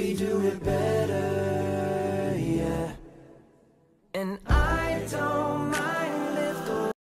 we do it better, yeah. And I don't